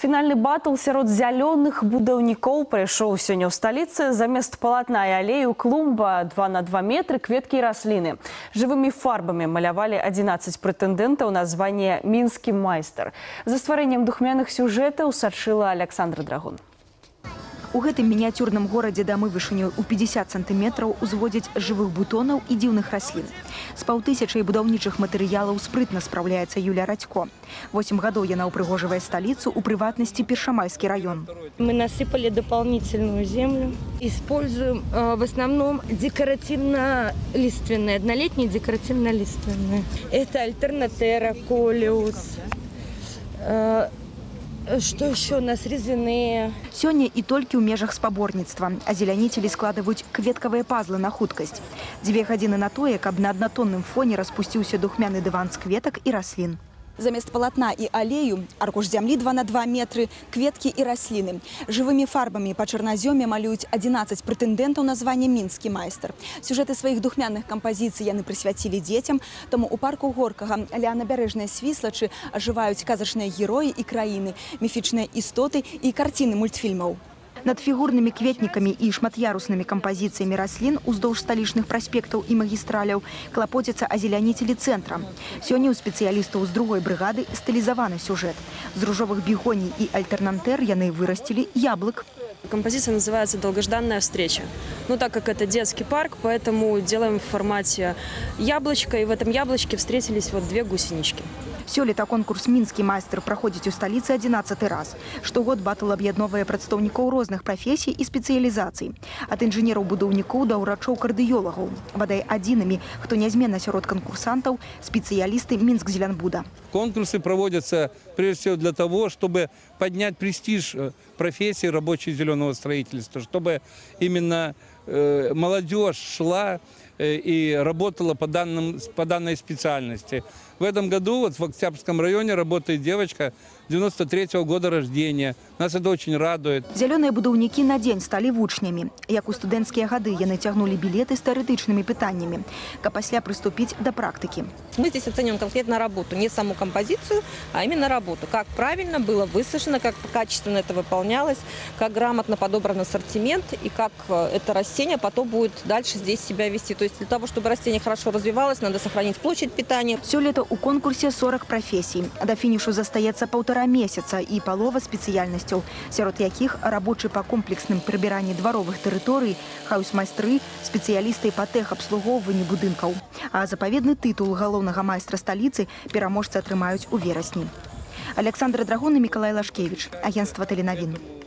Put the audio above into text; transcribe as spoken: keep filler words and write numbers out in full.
Фінальны батл сярод зялёных будаўнікоў прайшоў сёння ў сталіцы. Замест палатна і алею клумба два на два метры, кветкі і расліны. Жывымі фарбамі малявалі адзінаццаць прэтэндэнтаў на званне «Мінскі майстар». За стварэннем духмяных сюжэтаў сачыла Александра Драгун. У гэтым мініяцюрным горадзе дамы вышынёй у пятьдесят сантиметраў узводзяць жывых бутонаў і дзіўных раслін. З паўтысячай будаўнічых матэрыялаў спрытна спраўляецца Юля Радько. восемь гадоў яна упрыгожвае сталіцу, у прыватнасці Першамайскі раён. Мы насыпали дополнительную землю. Используем э, в основном декоративно-лиственные, однолетние декоративно-лиственные. Это альтернатера, колиус. Э, Что еще у нас резяные? Сёння і толькі ў межах спаборніцтва. Азеляніцелі складываюць кветкавыя пазлы на хуткасць. Дзве гадзіны на тое, каб на аднатонным фоне распусціўся духмяны дыван з кветак і раслін. Замест палатна і алею аркуш зямлі два на два метры, кветкі і расліны. Жывымі фарбамі па чарназёме малююць адзінаццаць прэтэндэнтаў на званне «Мінскі майстар». Сюжэты сваіх духмяных кампазіцый яны прысвяцілі дзецям, тому у парку Горкага ля набярэжнай Свіслачы ажываюць казачныя героі і краіны, міфічныя істоты і карціны мультфільмаў. Над фігурнымі кветнікамі і шмат'яруснымі кампазіцыямі раслін уздоўж сталічных праспектаў і магістраляў клапоцяцца азеляніцелі цэнтра. Сёння у спецыялістаў з другой брыгады стылізаваны сюжэт. З ружовых бегоній і альтернантер яны вырастили яблык. Композиция называется «Долгожданная встреча». Ну, так как это детский парк, поэтому делаем в формате яблочко, и в этом яблочке встретились вот две гусенички. Сёлета конкурс «Мінскі майстар» праходзіць у сталіцы адзінаццаты раз. Штогод батл аб'ядноўвае прадстаўнікоў розных прафесій і спецыялізацый. Ад інжынераў-будаўнікоў да ўрачоў-кардыёлагаў. Бадай адзінымі, хто нязменна сярод конкурсантаў, спецыялісты Мінскзеленбуда. Конкурсы проводятся прежде всего для того, чтобы поднять престиж профессии рабочей зеленого строительства, чтобы именно э, молодежь шла э, и работала по, данным, по данной специальности. В этом году вот в Октябрьском районе работает девочка девяносто третьего года рождения. Нас это очень радует. Зялёныя будаўнікі на дзень сталі вучнямі. Як у студэнцкія гады яны цягнулі білеты з тэарэтычнымі пытаннямі, каб пасля прыступіць да практыкі. Мы здесь оцениваем конкретно работу, не саму композицию, а именно работу. Как правильно было высажено, как качественно это выполнялось, как грамотно подобран ассортимент и как это растение потом будет дальше здесь себя вести. То есть для того, чтобы растение хорошо развивалось, надо сохранить площадь питания. Сёлета у конкурсе сорок профессий. До финішу застаецца полтора месяца и полова спецыяльнасцяў, сярод якіх рабочы па комплексным прыбіранні дваровых тэрыторый, хаус-майстры, спецыялісты па тэхабслугоўванні будынкаў. А запаведны тытул галоўнага майстра сталіцы пераможцы атрымаюць у верасні. Александра Драгун и Миколай Лашкевич. Агентство Теленовин.